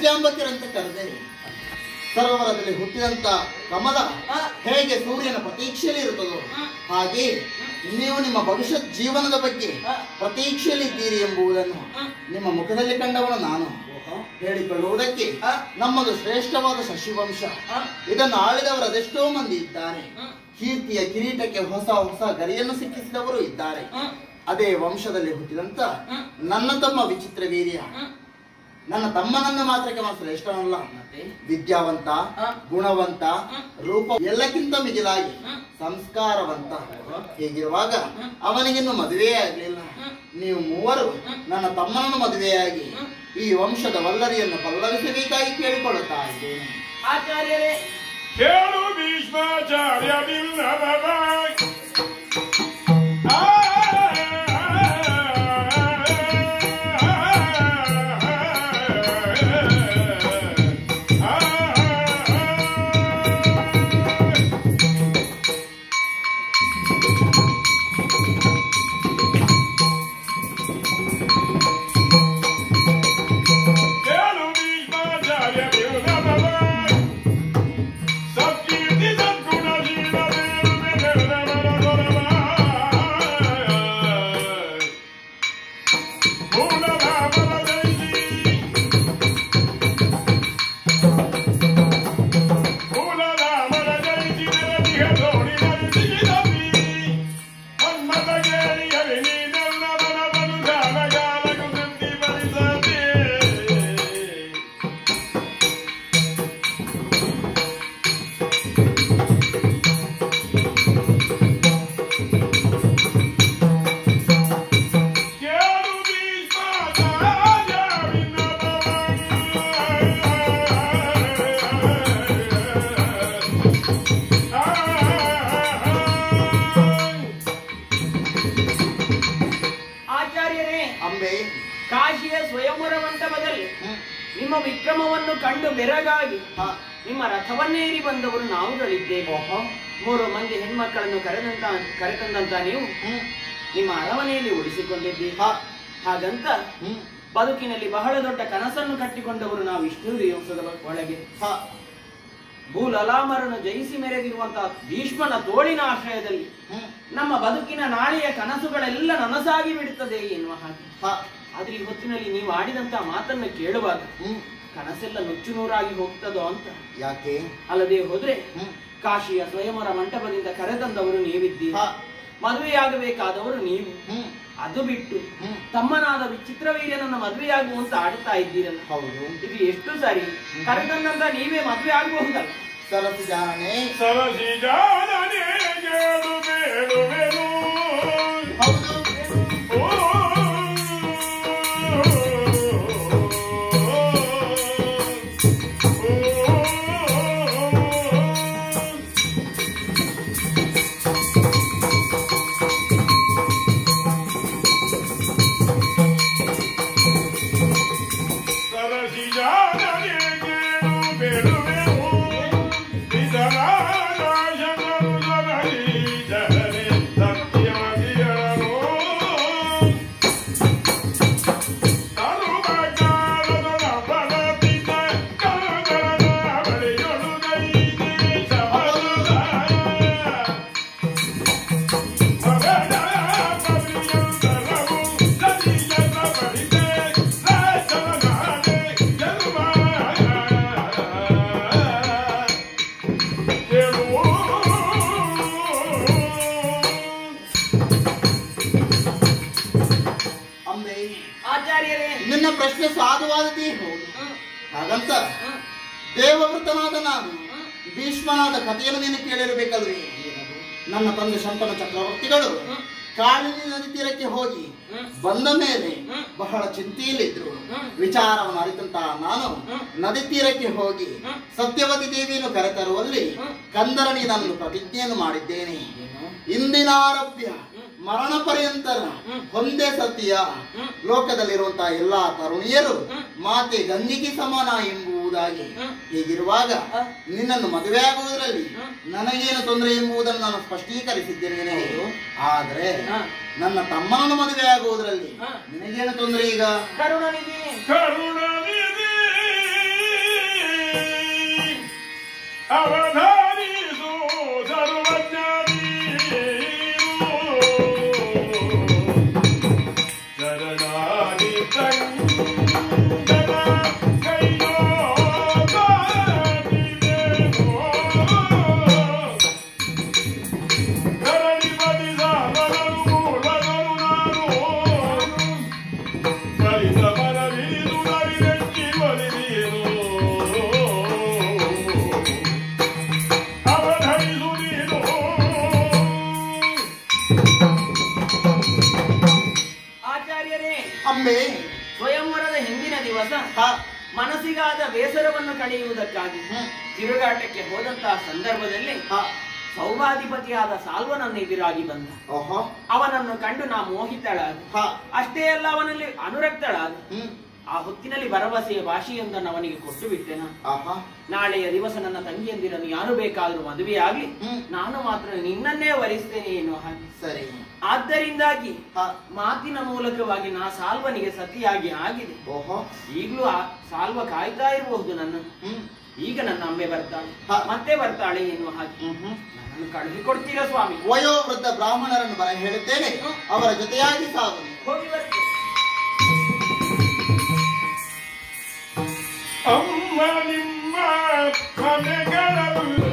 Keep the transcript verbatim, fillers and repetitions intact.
ಭಾಗ್ಯಾಂಬಕಿರಂತ ಕರೆದೆ. ಸರೋವರದಲ್ಲಿ ಹುಟ್ಟಿದಂತ ಕಮಲ ಹೇಗೆ ಸೂರ್ಯನ ಪ್ರತೀಕ್ಷೆಯಲ್ಲಿ ಇರುತ್ತದೋ ಹಾಗೆ ನೀವು ನಿಮ್ಮ ಭವಿಷ್ಯತ್ ಜೀವನದ ಬಗ್ಗೆ ಪ್ರತೀಕ್ಷೆಯಲ್ಲಿ ಇದ್ದೀರಿ ಎಂಬುದನ್ನು ನಿಮ್ಮ ಮುಖದಲ್ಲಿ ಕಂಡವನು ನಾನು ಹೇಳಿಕೊಳ್ಳುವುದಕ್ಕೆ. ನಮ್ಮದು ಶ್ರೇಷ್ಠವಾದ ಶಶಿವಂಶ. ಇದನ್ನು ಆಳಿದವರು ಅದೆಷ್ಟೋ ಮಂದಿ ಇದ್ದಾರೆ. ಕೀರ್ತಿಯ ಕಿರೀಟಕ್ಕೆ ಹೊಸ ಹೊಸ ಗರಿಯನ್ನು ಸಿಕ್ಕಿಸಿದವರು ಇದ್ದಾರೆ. ಅದೇ ವಂಶದಲ್ಲಿ ಹುಟ್ಟಿದಂತ ನನ್ನ ತಮ್ಮ ವಿಚಿತ್ರ ವೀರ್ಯ ನನ್ನ ತಮ್ಮನನ್ನ ಮಾತ್ರಕ್ಕೆ ಮಾತ್ರ ಶ್ರೇಷ್ಠನಲ್ಲ, ವಿದ್ಯಾವಂತ, ಗುಣವಂತ, ರೂಪ ಎಲ್ಲಕ್ಕಿಂತ ಮಿಗಿಲಾಗಿ ಸಂಸ್ಕಾರವಂತ. ಹೀಗಿರುವಾಗ ಅವನಿಗಿನ್ನು ಮದುವೆ ಆಗ್ಲಿಲ್ಲ. ನೀವು ಮೂವರು ನನ್ನ ತಮ್ಮನನ್ನು ಮದುವೆಯಾಗಿ ಈ ವಂಶದ ವಲ್ಲರಿಯನ್ನು ಪಲ್ಲವಿಸಬೇಕಾಗಿ ಕೇಳಿಕೊಳ್ಳುತ್ತಾ ಇದ್ದೇನೆ. ಆಚಾರ್ಯರೇ, ಕೇಳು ಭೀಷ್ಮಾಚಾರ್ಯ ಕಾಶಿಯ ಸ್ವಯಂವರ ಮಂಟಪದಲ್ಲಿ ನಿಮ್ಮ ವಿಕ್ರಮವನ್ನು ಕಂಡು ಬೆರಗಾಗಿ ನಿಮ್ಮ ರಥವನ್ನೇರಿ ಬಂದವರು ನಾವುಗಳಿದ್ದೇವೆ. ಮೂರು ಮಂದಿ ಹೆಣ್ಮಕ್ಕಳನ್ನು ಕರೆದಂತ ಕರೆತಂದಂತ ನೀವು ನಿಮ್ಮ ಅರಮನೆಯಲ್ಲಿ ಉಳಿಸಿಕೊಂಡಿದ್ದೀವಿ. ಹಾಗಂತ ಬದುಕಿನಲ್ಲಿ ಬಹಳ ದೊಡ್ಡ ಕನಸನ್ನು ಕಟ್ಟಿಕೊಂಡವರು ನಾವು ವಿಷ್ಣು ವಂಶದ ಒಳಗೆ. ಭೂಲಲಾಮರನ್ನು ಜಯಿಸಿ ಮೆರೆದಿರುವಂತಹ ಭೀಷ್ಮನ ತೋಳಿನ ಆಶ್ರಯದಲ್ಲಿ ನಮ್ಮ ಬದುಕಿನ ನಾಳೆಯ ಕನಸುಗಳೆಲ್ಲ ನನಸಾಗಿ ಬಿಡುತ್ತದೆ ಎನ್ನುವ ಹಾಗೆ. ಆದ್ರೆ ಈ ಹೊತ್ತಿನಲ್ಲಿ ನೀವು ಆಡಿದಂತ ಮಾತನ್ನು ಕೇಳುವಾಗ ಕನಸೆಲ್ಲ ನುಚ್ಚು ನೂರಾಗಿ ಹೋಗ್ತದೋ ಅಂತ. ಯಾಕೆ? ಅಲ್ಲದೆ ಹೋದ್ರೆ ಕಾಶಿಯ ಸ್ವಯಂವರ ಮಂಟಪದಿಂದ ಕರೆತಂದವರು ನೀವಿದ್ದೀರಿ, ಮದುವೆಯಾಗಬೇಕಾದವರು ನೀವು. ಅದು ಬಿಟ್ಟು ತಮ್ಮನಾದ ವಿಚಿತ್ರ ವೀರ್ಯನನ್ನ ಮದುವೆಯಾಗುವಂತ ಆಡುತ್ತಾ ಇದ್ದೀರಲ್ಲ. ಹೌದು, ಇದು ಎಷ್ಟು ಸರಿ? ಕರೆತಂದಂತ ನೀವೇ ಮದುವೆ ಆಗಬಹುದಲ್ಲ. ಸರಸಿ ಜಾಣೆ ಸರಸಿ ಜಾಣೆ ಬೇಡುವೆನು. ಹೌದು, ನಿನ್ನ ಪ್ರಶ್ನೆ ಸಾಧುವಾದದೇ ಹೌದು. ಹಾಗಂತ ದೇವವೃತನಾದ ನಾನು ಭೀಷ್ಮನಾದ ಕಥೆಯನ್ನು ನೀನು ಕೇಳಿರಬೇಕಲ್ವೇ? ನನ್ನ ತಂದೆ ಶಂತನ ಚಕ್ರವರ್ತಿಗಳು ಕಾಳಿನ ನದಿ ತೀರಕ್ಕೆ ಹೋಗಿ ಬಂದ ಮೇಲೆ ಬಹಳ ಚಿಂತೆಯಲ್ಲಿದ್ರು. ವಿಚಾರವನ್ನು ಅರಿತಂತಹ ನಾನು ನದಿ ತೀರಕ್ಕೆ ಹೋಗಿ ಸತ್ಯವತಿ ದೇವಿಯನ್ನು ಕರೆತರುವಲ್ಲಿ ಕಂದರನಿ ನಾನು ಪ್ರತಿಜ್ಞೆಯನ್ನು ಮಾಡಿದ್ದೇನೆ. ಇಂದಿನಾರಭ್ಯ ಮರಣ ಪರ್ಯಂತರ ಒಂದೇ ಸತ್ಯ, ಲೋಕದಲ್ಲಿರುವಂತಹ ಎಲ್ಲಾ ತರುಣಿಯರು ಮಾತೆ ಗಂಗೆಗೆ ಸಮಾನ ಎಂಬುದಾಗಿ. ಹೀಗಿರುವಾಗ ನಿನ್ನನ್ನು ಮದುವೆ ಆಗುವುದರಲ್ಲಿ ನನಗೇನು ತೊಂದರೆ ಎಂಬುದನ್ನು ನಾನು ಸ್ಪಷ್ಟೀಕರಿಸಿದ್ದೇನೆ. ಆದ್ರೆ ನನ್ನ ತಮ್ಮನನ್ನು ಮದುವೆ ಆಗುವುದರಲ್ಲಿ ನಿನಗೇನು ತೊಂದರೆ? ಈಗ ಕರುಣನಿಧಿ ಅವಧಾನಿಸು ಸರ್ವಜ್ಞಾನಿ ಶರಣಾದಿ ತಂಗನ ಕೈಯೋ ಕಾದಿದೆನೋ ಕರಣಿಪತಿ ಸಾಧನರು ಮೂಲಗಳು ನಾನು ಕಲಿತ ಮನವಿರಿದು ನವಿನೆಚ್ಚಿ ಒಲಿದಿಯೇನು ಅವಧರಿಸು ನೀನು ಆಚಾರ್ಯರೇ, ಅಂಬೆ ಸ್ವಯಂವರದ ಹಿಂದಿನ ದಿವಸ ಹ ಮನಸ್ಸಿಗಾದ ಬೇಸರವನ್ನು ಕಳೆಯುವುದಕ್ಕಾಗಿ ಹ್ಮ್. ತಿರುಗಾಟಕ್ಕೆ ಹೋದಂತಹ ಸಂದರ್ಭದಲ್ಲಿ ಹ ಸೌಭಾಧಿಪತಿಯಾದ ಸಾಲ್ವನನ್ನು ಎದುರಾಗಿ ಬಂದ. ಓಹೋ ಅವನನ್ನು ಕಂಡು ನಾ ಮೋಹಿತಳಾದ. ಹ ಅಷ್ಟೇ ಅಲ್ಲ, ಅವನಲ್ಲಿ ಅನುರಕ್ತಳಾದ. ಹ್ಮ್ ಆ ಹೊತ್ತಿನಲ್ಲಿ ಭರವಸೆಯ ಭಾಷೆಯೊಂದನ್ನು ಅವನಿಗೆ ಕೊಟ್ಟು ಬಿಟ್ಟೆನ. ಆಹಾ ನಾಳೆಯ ದಿವಸ ನನ್ನ ತಂಗಿಯಂದಿರನ್ನು ಯಾರು ಬೇಕಾದರೂ ಮದುವೆಯಾಗ್ಲಿ, ಹ್ಮ್. ನಾನು ಮಾತ್ರ ನಿನ್ನನ್ನೇ ವರಿಸ್ತೇನೆ ಎನ್ನುವ ಹಾಗೆ. ಸರಿ ಆದ್ದರಿಂದಾಗಿ ಹ ಮಾತಿನ ಮೂಲಕವಾಗಿ ನಾ ಸಾಲ್ವನಿಗೆ ಸತಿಯಾಗಿ ಆಗಿದೆ. ಓಹೋ ಈಗಲೂ ಆ ಸಾಲ್ವ ಕಾಯ್ತಾ ಇರಬಹುದು ನನ್ನ. ಹ್ಮ್ ಈಗ ನನ್ನ ಅಮ್ಮೆ ಬರ್ತಾಳೆ, ಹ. ಮತ್ತೆ ಬರ್ತಾಳೆ ಎನ್ನುವ ಹಾಗೆ. ಹ್ಮ್ ಹ್ಮ್ ನನ್ನನ್ನು ಕಳುಹಿ ಕೊಡ್ತೀರಾ ಸ್ವಾಮಿ? ವಯೋವೃದ್ಧ ಬ್ರಾಹ್ಮಣರನ್ನು ಬರ ಹೇಳುತ್ತೇನೆ, ಅವರ ಜೊತೆಯಾಗಿ ಸಾಗು. ಹೋಗಿ ಬರ್ತೇನೆ. ಅಮ್ಮ ನಿಮ್ಮ ಮನೆಗಳಲ್ಲಿ